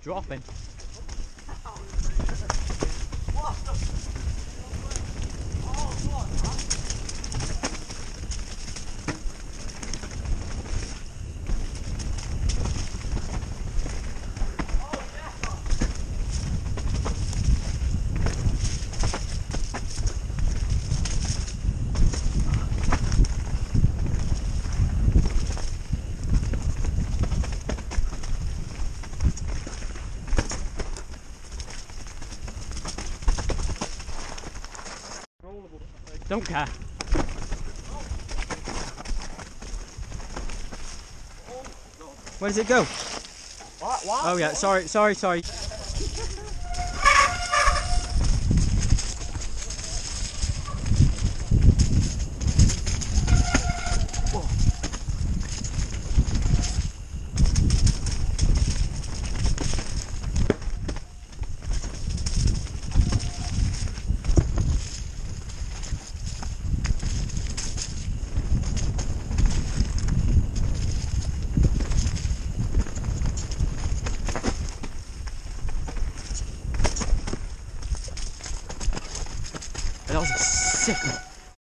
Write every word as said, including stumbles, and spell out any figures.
dropping. Don't care. Where does it go? What? What? Oh yeah, sorry, sorry, sorry. That was a sick one.